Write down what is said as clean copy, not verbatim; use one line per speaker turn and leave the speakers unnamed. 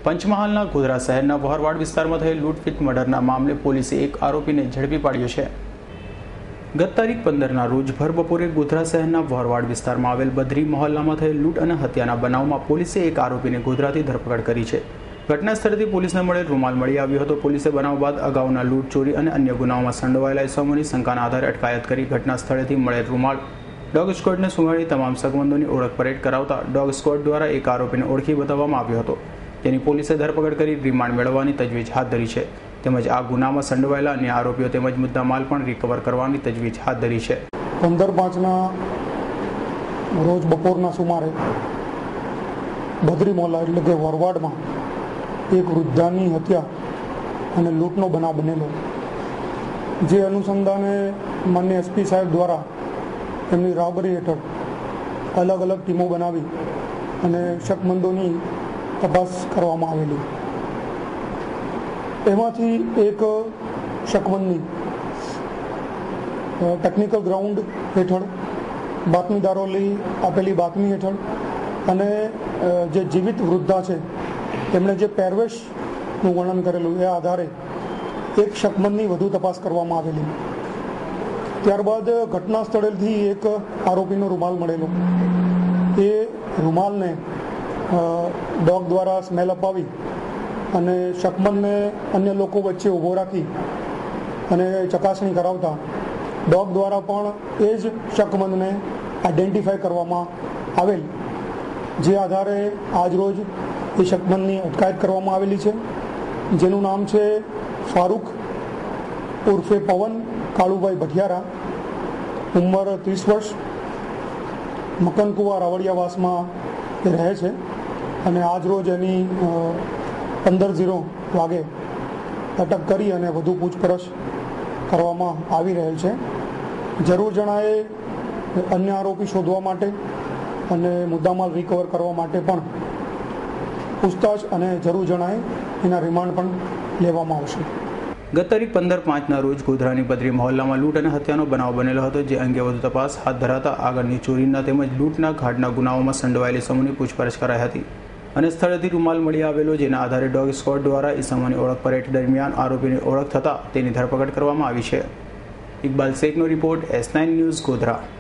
પંચમહાલના ગોધરા શહેરના વહરવાડ વિસ્તારમાં થયેલ લૂંટફીટ મર્ડરના મામલે પોલીસે એક આરોપીને ઝડપી પાડ્યો છે। ગત તારીખ 15ના રોજ ભર બપોરે ગોધરા શહેરના વહરવાડ વિસ્તારમાં આવેલ બદ્રી મહોલ્લામાં થયેલ લૂંટ અને હત્યાના બનાવમાં પોલીસે એક આરોપીને ગોધરાથી ધરપકડ કરી છે। ઘટના સ્થળેથી પોલીસને મળેલ રૂમાલ મળી આવ્યો હતો। પોલીસે બનાવ બાદ અગાઉના લૂંટ, ચોરી અને અન્ય ગુનાઓમાં સંડોવાયેલા ઇસમોની શંકાના આધારે અટકાયત કરી ઘટના સ્થળેથી મળેલ રૂમાલ ડોગ સ્ક્વોડને સુંઘાડી તમામ સંબંધોની ઓળખ પરેડ કરાવતા ડોગ સ્ક્વોડ દ્વારા એક આરોપીને ઓળખી બતાવવામાં આવ્યો હતો, તેની પોલીસે ધરપકડ કરી રિમાન્ડ મેળવવાની તજવીજ હાથ ધરી છે। તેમજ આ ગુનામાં સંડોવાયેલા અન્ય આરોપીઓ તેમજ મુદ્દામાલ પણ રિકવર કરવાની તજવીજ હાથ ધરી છે।
15/5ના રોજ બપોરના સુમારે બદ્રી મોહલ્લા એટલે કે વરવાડમાં એક વૃદ્ધાની હત્યા અને લૂંટનો બનાવ બનેલો, જે અનુસંધાને માનનીય એસપી સાહેબ દ્વારા એમની રાહબરી હેઠળ અલગ અલગ ટીમો બનાવી અને શકમંદોની તપાસ કરવામાં આવેલી। એમાંથી એક શકમંદની ટેકનિકલ ગ્રાઉન્ડ હેઠળ બાતમીદારોની આપેલી બાતમી હેઠળ અને જે જીવિત વૃદ્ધા છે તેમણે જે પહેરવેશનું વર્ણન કરેલું એ આધારે એક શકમંદની વધુ તપાસ કરવામાં આવેલી। ત્યારબાદ ઘટના સ્થળેથી એક આરોપીનો રૂમાલ મળેલો। એ રૂમાલને ડોગ દ્વારા સ્મેલ અપાવી અને શકમંદને અન્ય લોકો વચ્ચે ઊભો રાખી અને ચકાસણી કરાવતા ડોગ દ્વારા પણ એ જ શકમંદને આઈડેન્ટિફાય કરવામાં આવેલ, જે આધારે આજરોજ એ શકમંદની અટકાયત કરવામાં આવેલી છે, જેનું નામ છે ફારૂક ઉર્ફે પવન કાળુભાઈ ભટિયારા, ઉંમર 30 વર્ષ, મકનકુવા રાવળિયાવાસમાં એ રહે છે અને આજરોજ એની 15:0 વાગે અટક કરી અને વધુ પૂછપરછ કરવામાં આવી રહેલ છે। જરૂર જણાયે અન્ય આરોપી શોધવા માટે અને મુદ્દામાલ રિકવર કરવા માટે પણ પૂછતાછ અને જરૂર જણાયે એના રિમાન્ડ પણ લેવામાં આવશે।
ગત તારીખ 15/5ના રોજ ગોધરાની બદ્રી મહોલ્લામાં લૂંટ અને હત્યાનો બનાવ બનેલો હતો, જે અંગે વધુ તપાસ હાથ ધરાતા આગળની ચોરીના તેમજ લૂંટના ઘાટના ગુનાઓમાં સંડોવાયેલી ઇસમોની પૂછપરછ કરાઈ હતી અને સ્થળેથી રૂમાલ મળી આવેલો, જેના આધારે ડોગ સ્ક્વોડ દ્વારા ઇસમોની ઓળખ પરેડ દરમિયાન આરોપીની ઓળખ થતાં તેની ધરપકડ કરવામાં આવી છે। ઇકબાલ શેખનો રિપોર્ટ, S9 ન્યૂઝ, ગોધરા।